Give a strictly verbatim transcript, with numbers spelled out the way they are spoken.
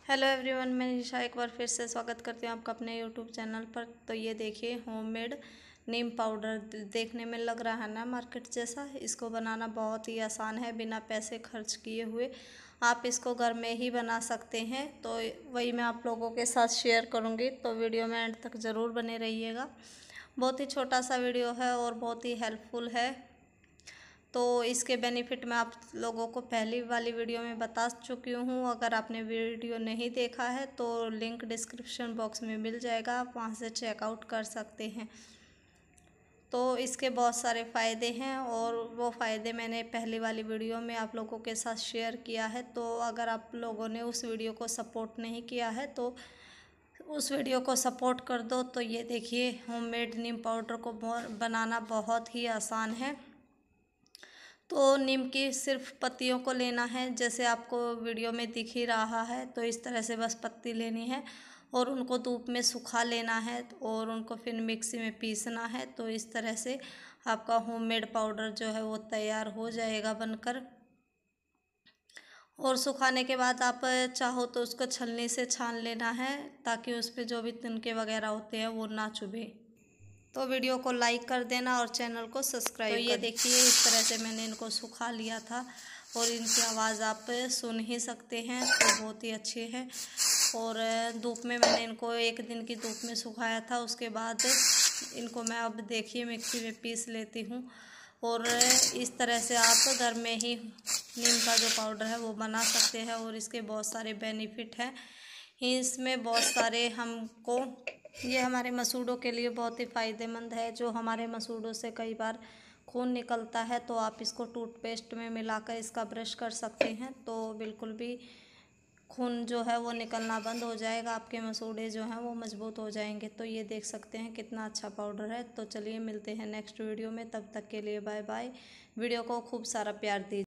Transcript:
Hello everyone, मैं निशा एक बार फिर से स्वागत करती हूँ आपका अपने यूट्यूब चैनल पर। तो ये देखिए होममेड नीम पाउडर, देखने में लग रहा है ना मार्केट जैसा। इसको बनाना बहुत ही आसान है, बिना पैसे खर्च किए हुए आप इसको घर में ही बना सकते हैं। तो वही मैं आप लोगों के साथ शेयर करूँगी, तो वीडियो में एंड तक ज़रूर बने रहिएगा। बहुत ही छोटा सा वीडियो है और बहुत ही हेल्पफुल है। तो इसके बेनिफिट मैं आप लोगों को पहली वाली वीडियो में बता चुकी हूँ। अगर आपने वीडियो नहीं देखा है तो लिंक डिस्क्रिप्शन बॉक्स में मिल जाएगा, आप वहाँ से चेकआउट कर सकते हैं। तो इसके बहुत सारे फ़ायदे हैं और वो फ़ायदे मैंने पहली वाली वीडियो में आप लोगों के साथ शेयर किया है। तो अगर आप लोगों ने उस वीडियो को सपोर्ट नहीं किया है तो उस वीडियो को सपोर्ट कर दो। तो ये देखिए होममेड नीम पाउडर को बनाना बहुत ही आसान है। तो नीम की सिर्फ पत्तियों को लेना है, जैसे आपको वीडियो में दिख ही रहा है। तो इस तरह से बस पत्ती लेनी है और उनको धूप में सुखा लेना है और उनको फिर मिक्सी में पीसना है। तो इस तरह से आपका होममेड पाउडर जो है वो तैयार हो जाएगा बनकर। और सुखाने के बाद आप चाहो तो उसको छलनी से छान लेना है, ताकि उस पर जो भी तिनके वगैरह होते हैं वो ना चुभे। तो वीडियो को लाइक कर देना और चैनल को सब्सक्राइब कर। तो ये देखिए इस तरह से मैंने इनको सुखा लिया था और इनकी आवाज़ आप सुन ही सकते हैं। तो बहुत ही अच्छे हैं। और धूप में मैंने इनको एक दिन की धूप में सुखाया था। उसके बाद इनको मैं अब देखिए मिक्सी में पीस लेती हूँ। और इस तरह से आप घर में ही नीम का जो पाउडर है वो बना सकते हैं और इसके बहुत सारे बेनिफिट हैं। इसमें बहुत सारे हमको, ये हमारे मसूड़ों के लिए बहुत ही फ़ायदेमंद है। जो हमारे मसूड़ों से कई बार खून निकलता है तो आप इसको टूथपेस्ट में मिलाकर इसका ब्रश कर सकते हैं, तो बिल्कुल भी खून जो है वो निकलना बंद हो जाएगा, आपके मसूड़े जो हैं वो मजबूत हो जाएंगे। तो ये देख सकते हैं कितना अच्छा पाउडर है। तो चलिए मिलते हैं नेक्स्ट वीडियो में, तब तक के लिए बाय बाय। वीडियो को खूब सारा प्यार दीजिए।